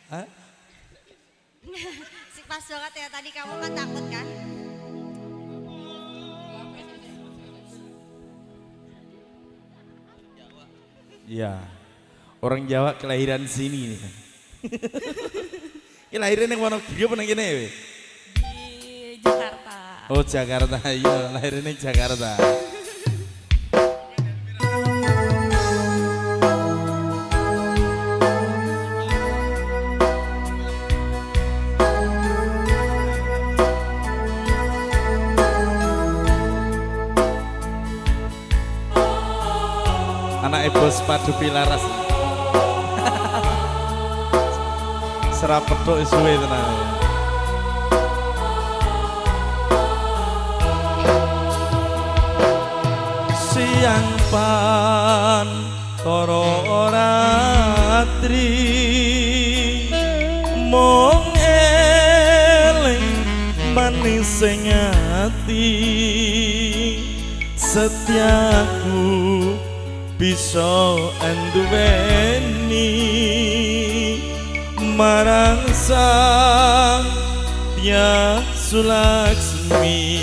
Hah? Si pas banget ya tadi kamu kan takut kan? Iya. Orang Jawa kelahiran sini ini kan. Kelahiran yang Wonogiri apa nang kene we? Di Jakarta. Oh Jakarta, iya lahirnya Jakarta. Anak bos padu pilaras. Serapedok suwe tenan. Siang pantoro ratri mung eling manis ati setiaku bisa anduweni marang sang Hyang Sulaksmi.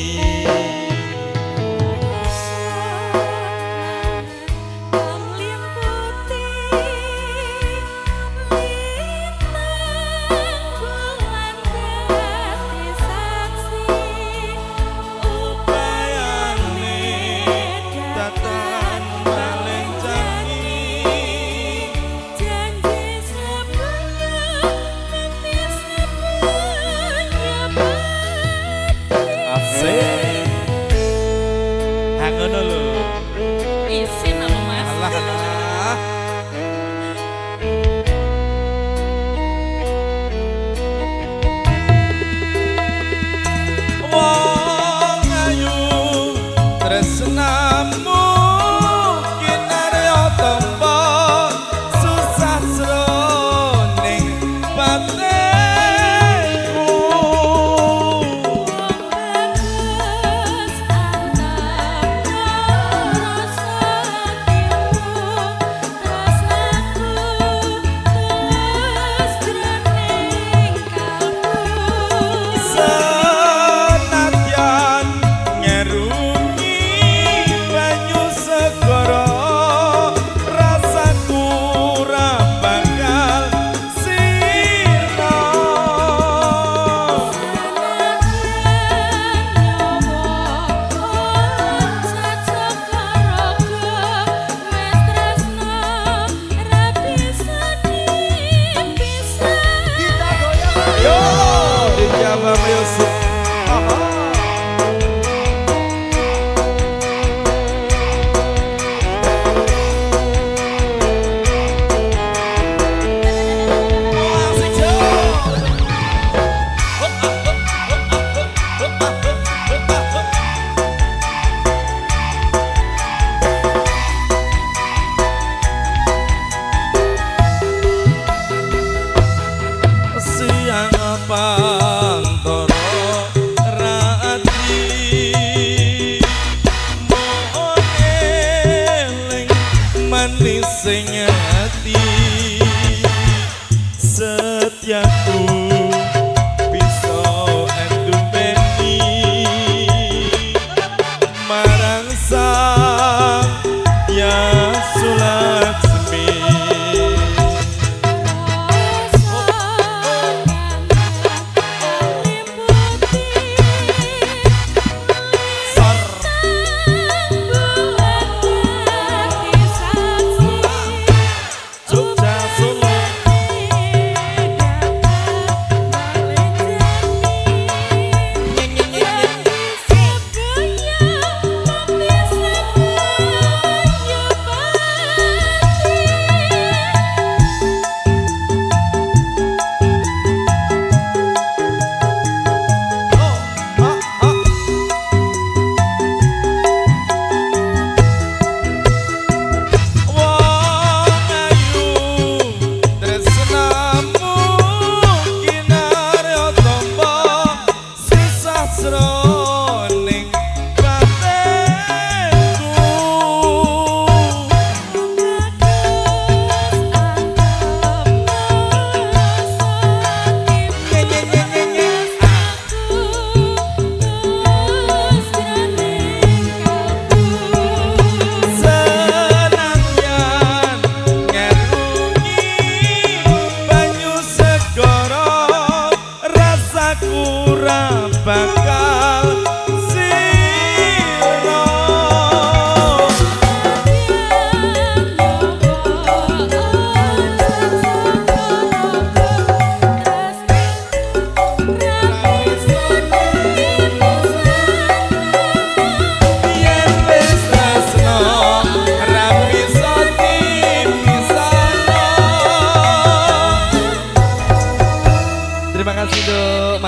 Ngono lho. Isin apa Mas? Alah. Wong ayu tresnamu kinarya tampa susah sroning batinku. Pantoro rati mohon eling manis ati setiaku bisa endumeni marang sang Hyang Sulaksmi.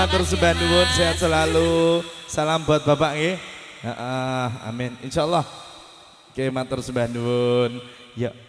matur sembah nuwun, sehat selalu. Salam buat Bapak nggih. Heeh, amin. Insyaallah. Oke, matur sembah nuwun. Ya.